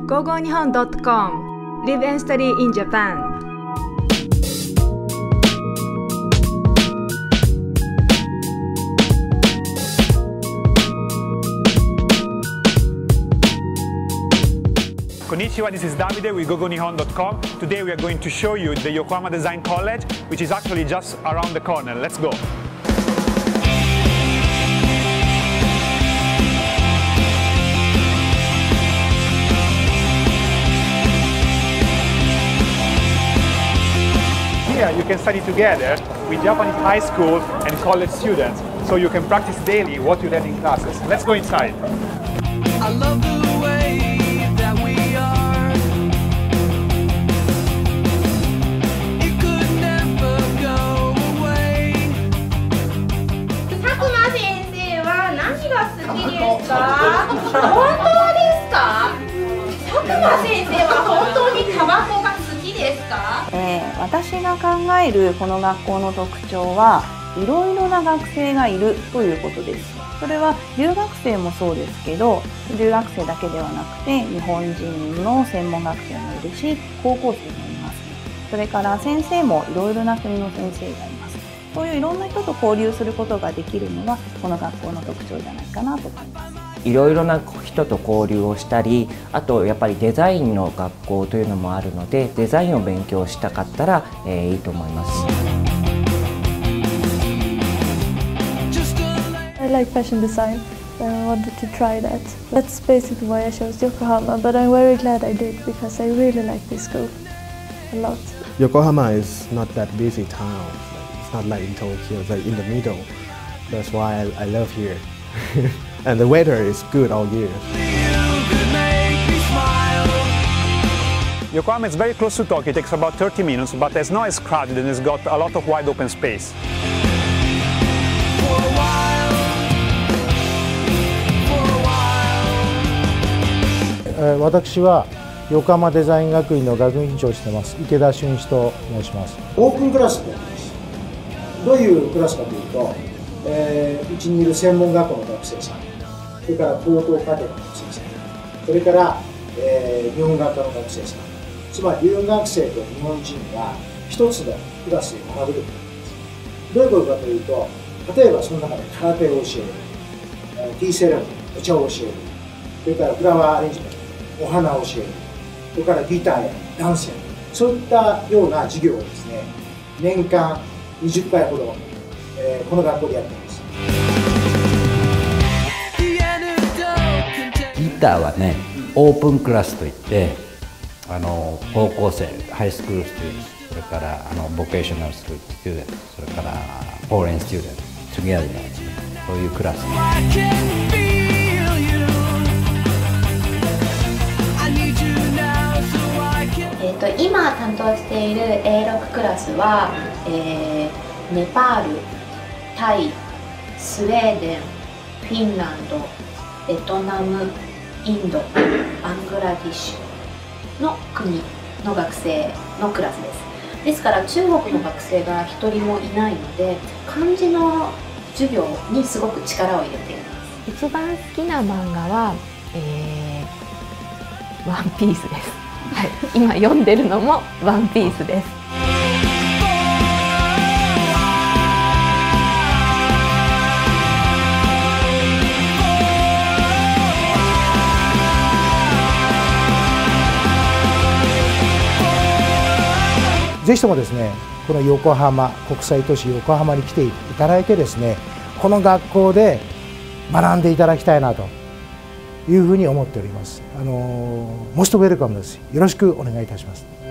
GoGoNihon.com Live and Study in Japan。 Konnichiwa, this is Davide with GoGoNihon.com. Today we are going to show you the Yokohama Design College, which is actually just around the corner. Let's go. Here you can study together with Japanese high school and college students, so you can practice daily what you learn in classes. Let's go inside. I love the way that we are. It could never go away. 佐久間先生は何が好きですか？本当ですか？佐久間先生は本当にタバコが好きですか？ 私が考えるこの学校の特徴はいろいろな学生がいるということです。それは留学生もそうですけど、留学生だけではなくて日本人の専門学生もいるし、高校生もいます。それから先生もいろいろな国の先生がいます。そういういろんな人と交流することができるのがこの学校の特徴じゃないかなと思います。 いろいろな人と交流をしたり、あとやっぱりデザインの学校というのもあるので、デザインを勉強したかったら、いいと思います。 I like fashion design and I wanted to try that. That's basically why I chose Yokohama, but I'm very glad I did because I really like this school a lot. Yokohama is not that busy town. It's not like in Tokyo, it's like in the middle. That's why I love here. And the weather is good all year. Yokohama is very close to Tokyo. It takes about 30 minutes, but it's not as crowded and it's got a lot of wide open space. 私は横浜デザイン学院の学院長をしています池田俊一と申します。 オープンクラスと言います。どういうクラスかというと、うちにいる専門学校の学生さん、それから高等課程の学生さん、それから、日本学科の学生さん、つまり留学生と日本人が一つのクラスで学ぶということです。どういうことかというと、例えばその中で空手を教える、ティーセレモニー、お茶を教える、それからフラワーアレンジメント、お花を教える、それからギターやダンスやそういったような授業をですね、年間20回ほど、この学校でやっています。 ギターはね、オープンクラスといって高校生、ハイスクールスチューデント、それからボケーショナルスクールスチューデント、それからフォーレンスチューデント、トゥゲアザーですね、そういうクラス。 今担当している A6 クラスは、ネパール、タイ、スウェーデン、フィンランド、ベトナム、インド、バングラディッシュの国の学生のクラスです。ですから中国の学生が一人もいないので、漢字の授業にすごく力を入れています。 一番好きな漫画は、ワンピースです。はい、今読んでるのもワンピースです。 ぜひともですね、この横浜、国際都市横浜に来ていただいてですね、この学校で学んでいただきたいなというふうに思っております。モストウェルカムです。よろしくお願いいたします。